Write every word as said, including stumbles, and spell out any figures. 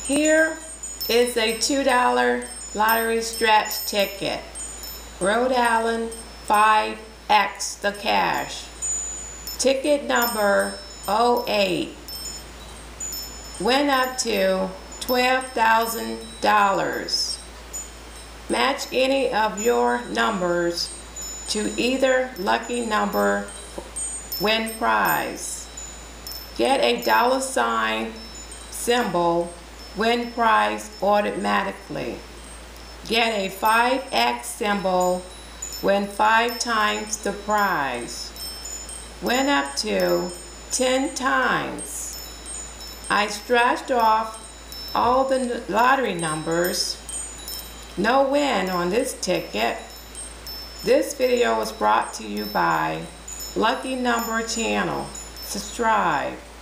Here is a two dollar lottery stretch ticket. Rhode Island five X the cash. Ticket number oh eight. Went up to twelve thousand dollars. Match any of your numbers to either lucky number, win prize. Get a dollar sign symbol, win prize automatically. Get a five X symbol, win five times the prize. Win up to ten times. I scratched off all the lottery numbers. No win on this ticket. This video was brought to you by Lucky Number Channel. Subscribe.